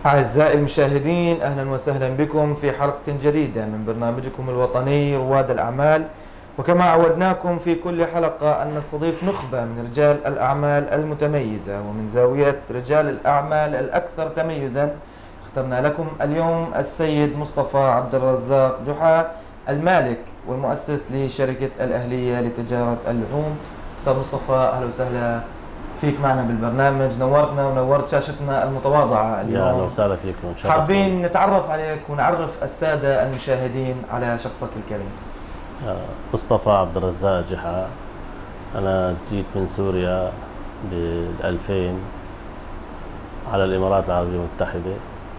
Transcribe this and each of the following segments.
أعزائي المشاهدين، أهلا وسهلا بكم في حلقة جديدة من برنامجكم الوطني رواد الأعمال. وكما عودناكم في كل حلقة أن نستضيف نخبة من رجال الأعمال المتميزة، ومن زاوية رجال الأعمال الأكثر تميزا اخترنا لكم اليوم السيد مصطفى عبد الرزاق جحا، المالك والمؤسس لشركة الأهلية لتجارة اللحوم. أستاذ مصطفى، أهلا وسهلا فيك معنا بالبرنامج، نورتنا ونورت شاشتنا المتواضعة اليوم. يا اهلا وسهلا فيكم. حابين نتعرف عليك ونعرف السادة المشاهدين على شخصك الكريم. مصطفى عبد الرزاق جحا، أنا جيت من سوريا بال2000 على الإمارات العربية المتحدة،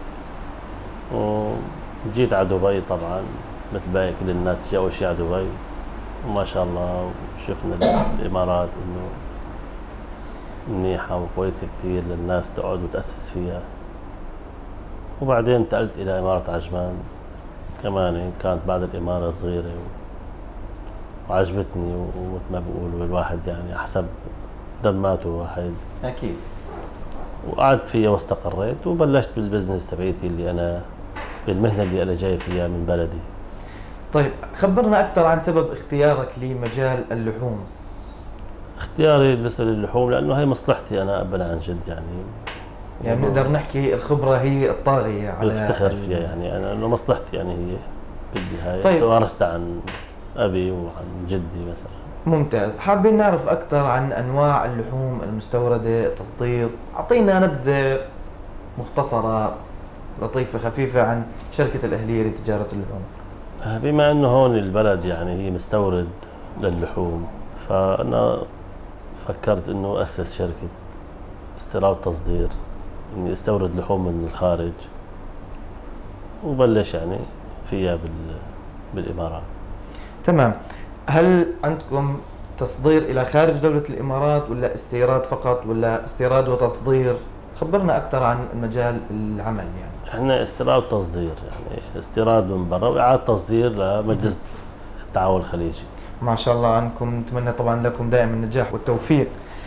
وجيت على دبي طبعا مثل باقي كل الناس. جي أول شيء على دبي، وما شاء الله شفنا الإمارات إنه منيحة وكويسة كتير للناس تقعد وتأسس فيها. وبعدين انتقلت إلى إمارة عجمان، كمان كانت بعد الإمارة صغيرة وعجبتني، ومثل ما بيقولوا الواحد يعني حسب دماته واحد. أكيد. وقعدت فيها واستقريت وبلشت بالبزنس تبعيتي اللي أنا بالمهنة اللي أنا جاي فيها من بلدي. طيب، خبرنا أكثر عن سبب اختيارك لمجال اللحوم. اختياري بالنسبة للحوم لأنه هي مصلحتي أنا أبدا عن جد، يعني نقدر نحكي الخبرة هي الطاغية على بفتخر فيها، يعني أنا إنه مصلحتي يعني هي بدي هاي. طيب، ورثتها عن أبي وعن جدي مثلا. ممتاز. حابين نعرف أكثر عن أنواع اللحوم المستوردة، التصدير. أعطينا نبذة مختصرة لطيفة خفيفة عن شركة الأهلية لتجارة اللحوم. بما انه هون البلد يعني هي مستورد للحوم، فانا فكرت انه اسس شركة استيراد وتصدير، اني استورد لحوم من الخارج وبلش يعني فيها بالامارات. تمام. هل عندكم تصدير إلى خارج دولة الإمارات، ولا استيراد فقط، ولا استيراد وتصدير؟ خبرنا أكثر عن مجال العمل. يعني احنا استيراد وتصدير، يعني استيراد من برا وإعادة تصدير لمجلس التعاون الخليجي. ما شاء الله عنكم، نتمنى طبعا لكم دائما النجاح والتوفيق.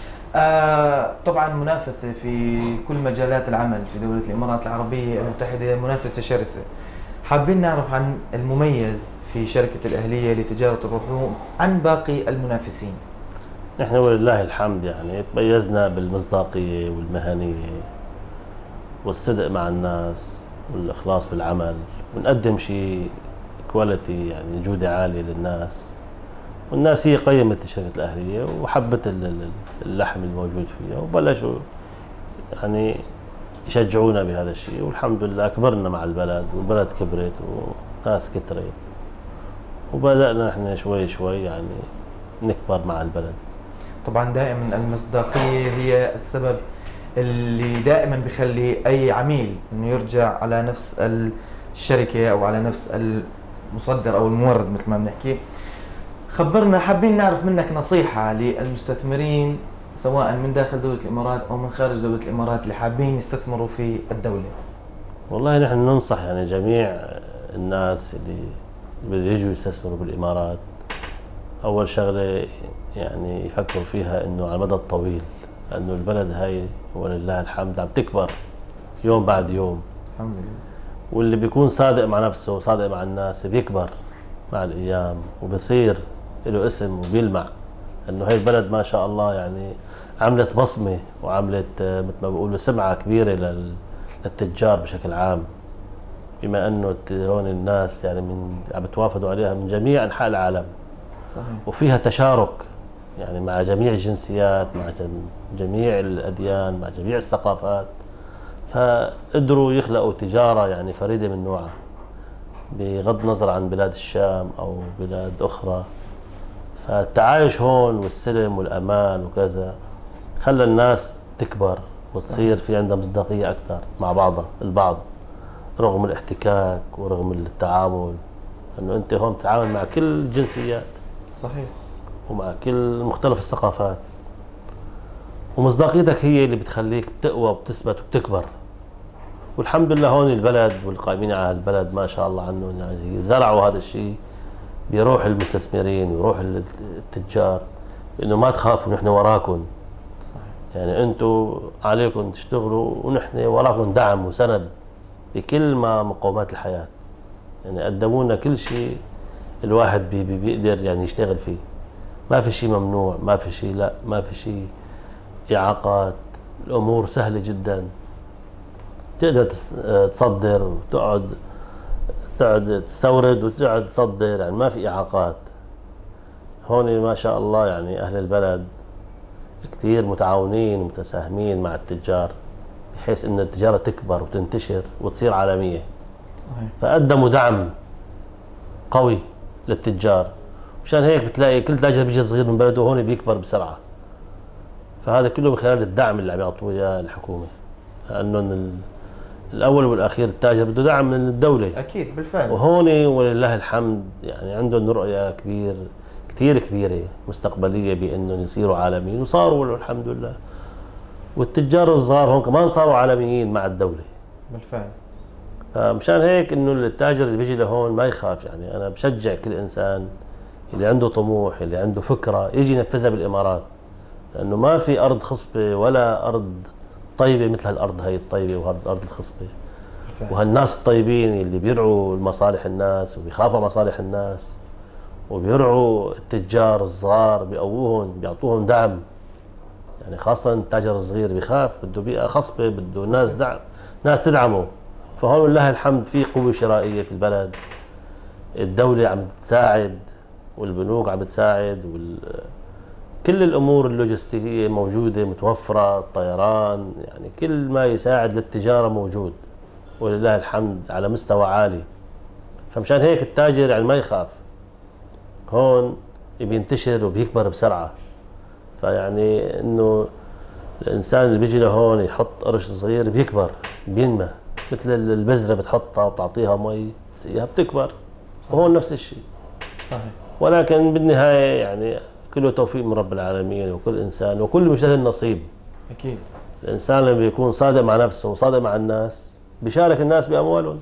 طبعا منافسة في كل مجالات العمل في دولة الإمارات العربية المتحدة، منافسة شرسة. حابين نعرف عن المميز في شركة الأهلية لتجارة اللحوم عن باقي المنافسين. نحن ولله الحمد يعني تميزنا بالمصداقية والمهنية والصدق مع الناس والإخلاص بالعمل، ونقدم شيء كواليتي يعني جودة عالية للناس. والناس هي قيمت شركة الأهلية وحبت اللحم الموجود فيها، وبلشوا يعني يشجعونا بهذا الشيء. والحمد لله كبرنا مع البلد، والبلد كبرت وناس كترت، وبدأنا نحن شوي شوي يعني نكبر مع البلد. طبعا دائما المصداقية هي السبب اللي دائما بيخلي أي عميل إنه يرجع على نفس الشركة أو على نفس المصدر أو المورد مثل ما بنحكي. خبرنا، حابين نعرف منك نصيحة للمستثمرين سواء من داخل دولة الإمارات أو من خارج دولة الإمارات اللي حابين يستثمروا في الدولة. والله نحن ننصح يعني جميع الناس اللي بده يجوا يستثمروا بالإمارات، أول شغلة يعني يفكروا فيها إنه على المدى الطويل، لأنه البلد هاي ولله الحمد عم تكبر يوم بعد يوم. الحمد لله. واللي بيكون صادق مع نفسه وصادق مع الناس بيكبر مع الأيام وبصير له اسم وبيلمع. إنه هاي البلد ما شاء الله يعني عملت بصمة وعملت مثل ما بيقولوا سمعة كبيرة للتجار بشكل عام، بما إنه هون الناس يعني عم بتوافدوا عليها من جميع أنحاء العالم. صحيح. وفيها تشارك يعني مع جميع الجنسيات، مع جميع الأديان، مع جميع الثقافات. فقدروا يخلقوا تجارة يعني فريدة من نوعها، بغض النظر عن بلاد الشام أو بلاد أخرى. فالتعايش هون والسلم والأمان وكذا خلى الناس تكبر وتصير في عندها مصداقية أكثر مع بعضها البعض، رغم الاحتكاك ورغم التعامل، أنه أنت هون تتعامل مع كل الجنسيات. صحيح. ومع كل مختلف الثقافات، ومصداقيتك هي اللي بتخليك بتقوى وبتثبت وبتكبر. والحمد لله هون البلد والقائمين على البلد ما شاء الله عنهم يعني زرعوا هذا الشيء بيروح المستثمرين ويروح التجار، انه ما تخافوا نحن وراكم. صحيح. يعني انتم عليكم تشتغلوا ونحن وراكم دعم وسند بكل ما مقومات الحياة. يعني قدموا لنا كل شيء الواحد بيقدر يعني يشتغل فيه. ما في شيء ممنوع، ما في شيء لا، ما في شيء إعاقات. الأمور سهلة جدا، تقدر تصدر وتقعد تستورد وتقعد تصدر، يعني ما في إعاقات. هون ما شاء الله يعني أهل البلد كتير متعاونين ومتساهمين مع التجار، بحيث إن التجارة تكبر وتنتشر وتصير عالمية. صحيح. فقدموا دعم قوي للتجار، مشان هيك بتلاقي كل تاجر بيجي صغير من بلده هون بيكبر بسرعة. فهذا كله من خلال الدعم اللي عم يعطوه اياه الحكومة، لأنه الأول والأخير التاجر بده دعم من الدولة. أكيد بالفعل. وهون ولله الحمد يعني عندهم رؤية كتير كبيرة مستقبلية بأنهم يصيروا عالميين، وصاروا الحمد لله. والتجار الصغار هون كمان صاروا عالميين مع الدولة بالفعل. فمشان هيك انه التاجر اللي بيجي لهون ما يخاف. يعني انا بشجع كل انسان اللي عنده طموح، اللي عنده فكرة، يجي ينفذها بالامارات، لانه ما في ارض خصبة ولا ارض طيبة مثل هالارض هي الطيبة وهالارض الخصبة. بالفعل. وهالناس الطيبين اللي بيرعوا مصالح الناس وبيخافوا مصالح الناس وبيرعوا التجار الصغار، بيقووهم، بيعطوهم دعم. يعني خاصة التاجر الصغير بيخاف، بده بيئة خصبة، بده ناس دعم، ناس تدعمه. فهون لله الحمد في قوة شرائية في البلد، الدولة عم تساعد والبنوك عم تساعد كل الأمور اللوجستية موجودة متوفرة، الطيران، يعني كل ما يساعد للتجارة موجود ولله الحمد على مستوى عالي. فمشان هيك التاجر يعني ما يخاف، هون بينتشر وبيكبر بسرعة. فيعني انه الانسان اللي بيجي لهون يحط قرش صغير بيكبر بينمى، مثل البذرة بتحطها وبتعطيها مي تسقيها بتكبر. وهون نفس الشيء. صحيح. ولكن بالنهاية يعني كله توفيق من رب العالمين، وكل إنسان وكل مجتهد نصيب. أكيد. الإنسان لما بيكون صادق مع نفسه وصادق مع الناس بيشارك الناس بأموالهم.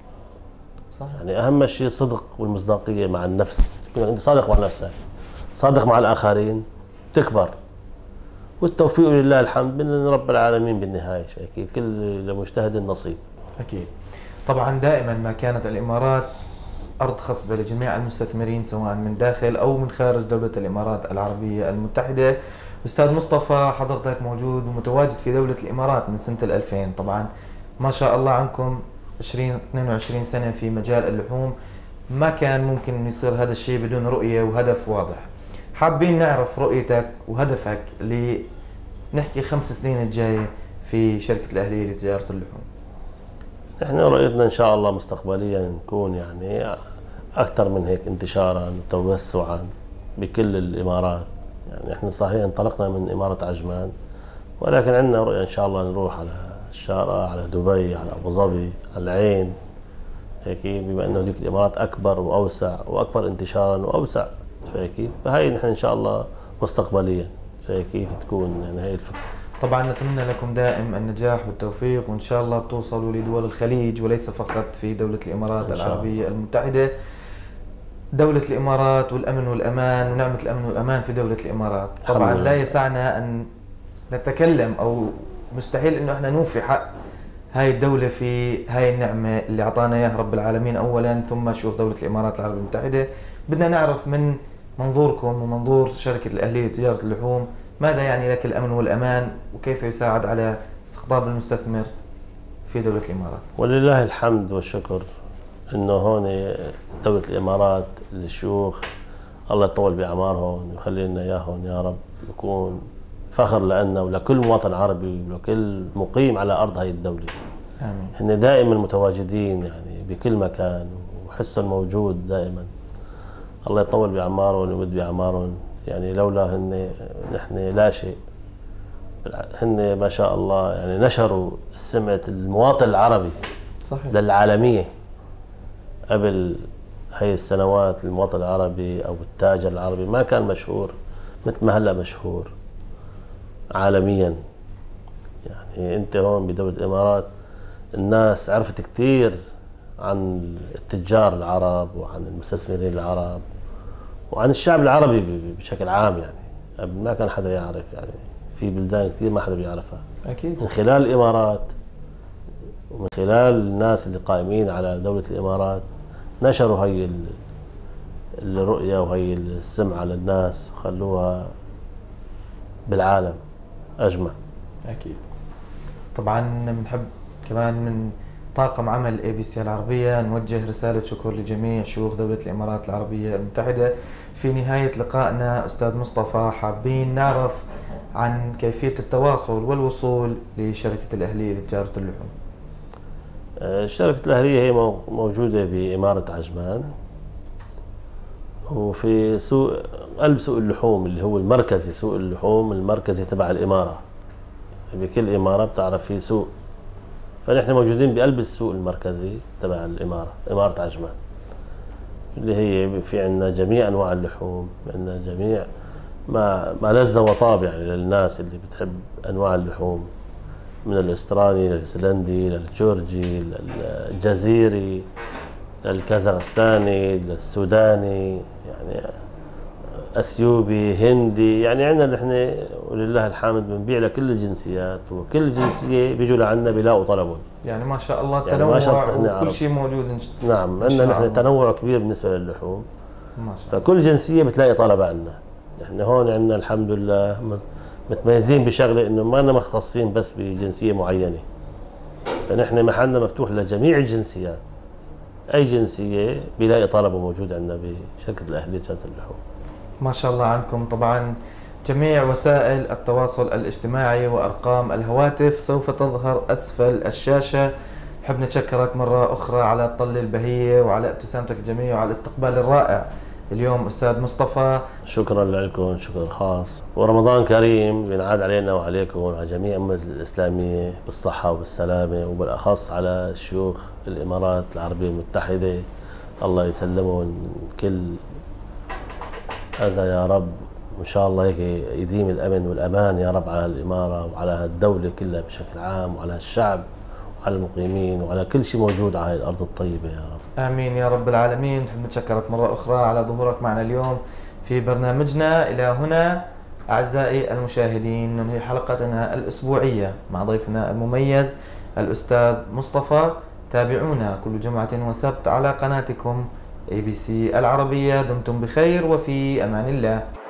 صحيح. يعني أهم شيء الصدق والمصداقية مع النفس، يكون أنت صادق مع نفسك، صادق مع الآخرين، تكبر. والتوفيق لله الحمد من رب العالمين بالنهاية. أكيد كل مجتهد نصيب. أكيد. طبعا دائما ما كانت الإمارات أرض خصبة لجميع المستثمرين سواء من داخل أو من خارج دولة الإمارات العربية المتحدة. أستاذ مصطفى، حضرتك موجود ومتواجد في دولة الإمارات من سنة 2000. طبعا ما شاء الله عنكم 22 سنة في مجال اللحوم. ما كان ممكن أن يصير هذا الشيء بدون رؤية وهدف واضح. حابين نعرف رؤيتك وهدفك نحكي 5 سنين الجاية في شركة الأهلية لتجارة اللحوم. احنا رؤيتنا ان شاء الله مستقبليا نكون يعني اكثر من هيك انتشارا وتوسعا بكل الامارات. يعني احنا صحيح انطلقنا من امارة عجمان، ولكن عندنا رؤية ان شاء الله نروح على الشارقة، على دبي، على ابو ظبي، على العين، هيك بما انه هذيك الامارات اكبر واوسع واكبر انتشارا واوسع. فهيك فهي نحن ان شاء الله مستقبليا كيف تكون يعني هي الفكرة. طبعا نتمنى لكم دائم النجاح والتوفيق، وإن شاء الله بتوصلوا لدول الخليج وليس فقط في دولة الإمارات العربية المتحدة. دولة الإمارات والأمن والأمان ونعمة الأمن والأمان في دولة الإمارات. طبعا لا يسعنا أن نتكلم أو مستحيل أنه احنا نوفي حق هاي الدولة في هاي النعمة اللي أعطانا إياها رب العالمين أولا، ثم شوف دولة الإمارات العربية المتحدة. بدنا نعرف من منظوركم ومنظور شركة الأهلية لتجارة اللحوم ماذا يعني لك الأمن والأمان، وكيف يساعد على استقطاب المستثمر في دولة الإمارات. ولله الحمد والشكر انه هون دولة الامارات الشيوخ الله يطول باعمارهم ويخلي لنا اياهم يا رب، يكون فخر لنا ولكل مواطن عربي ولكل مقيم على ارض هاي الدولة. آمين. هن دائما متواجدين يعني بكل مكان وحسهم موجود دائما. الله يطول باعمارهم ويمد باعمارهم. يعني لولا هن نحن لا شيء. هن ما شاء الله يعني نشروا سمعة المواطن العربي صحيح. للعالمية. قبل هاي السنوات المواطن العربي أو التاجر العربي ما كان مشهور مثل ما هلأ مشهور عالميا. يعني أنت هون بدولة الإمارات الناس عرفت كثير عن التجار العرب وعن المستثمرين العرب وعن الشعب العربي بشكل عام. يعني قبل ما كان حدا يعرف، يعني في بلدان كثير ما حدا بيعرفها. أكيد. من خلال الإمارات ومن خلال الناس اللي قائمين على دولة الإمارات نشروا هي الرؤية وهي السمعة للناس وخلوها بالعالم أجمع. أكيد. طبعا بنحب كمان من طاقم عمل ABC العربية نوجه رسالة شكر لجميع شيوخ دولة الإمارات العربية المتحدة. في نهاية لقائنا أستاذ مصطفى حابين نعرف عن كيفية التواصل والوصول لشركة الأهلية لتجارة اللحوم. شركة الأهلية هي موجودة بإمارة عجمان، وفي قلب سوق اللحوم اللي هو المركزي، سوق اللحوم المركزي تبع الإمارة. بكل إمارة بتعرف في سوق، فنحن موجودين بقلب السوق المركزي تبع الإمارة، إمارة عجمان، اللي هي في عندنا جميع أنواع اللحوم، عندنا جميع ما لذ وطاب يعني للناس اللي بتحب أنواع اللحوم، من الأسترالي للأيسلندي للجورجي للجزيري للكازاخستاني للسوداني، يعني اثيوبي هندي، يعني عندنا نحن ولله الحمد بنبيع لكل الجنسيات، وكل جنسيه بيجوا لعنا بيلاقوا طلبهم. يعني ما شاء الله يعني تنوع وكل شيء موجود. نعم، عندنا نحن تنوع كبير بالنسبه للحوم، ما شاء الله. فكل جنسيه بتلاقي طلب عنا. نحن هون عندنا الحمد لله متميزين بشغله انه ما لنا مختصين بس بجنسيه معينه، فنحن محلنا مفتوح لجميع الجنسيات، اي جنسيه بيلاقي طلبه موجود عندنا بشركه الاهليه لتجاره اللحوم. ما شاء الله عنكم. طبعا جميع وسائل التواصل الاجتماعي وأرقام الهواتف سوف تظهر أسفل الشاشة. نحب نتشكرك مرة أخرى على الطلة البهية وعلى ابتسامتك الجميلة وعلى الاستقبال الرائع اليوم أستاذ مصطفى. شكرا لكم، شكرا خاص، ورمضان كريم بينعاد علينا وعليكم وعلى جميع الأمة الإسلامية بالصحة وبالسلامة، وبالأخص على شيوخ الإمارات العربية المتحدة، الله يسلمهم كل هذا يا رب، وإن شاء الله هيك يديم الأمن والأمان يا رب على الإمارة وعلى الدولة كلها بشكل عام، وعلى الشعب وعلى المقيمين وعلى كل شيء موجود على الأرض الطيبة يا رب. آمين يا رب العالمين. نحب نتشكرك مرة أخرى على ظهورك معنا اليوم في برنامجنا. إلى هنا أعزائي المشاهدين ننهي حلقتنا الأسبوعية مع ضيفنا المميز الأستاذ مصطفى. تابعونا كل جمعة وسبت على قناتكم ABC العربية. دمتم بخير وفي أمان الله.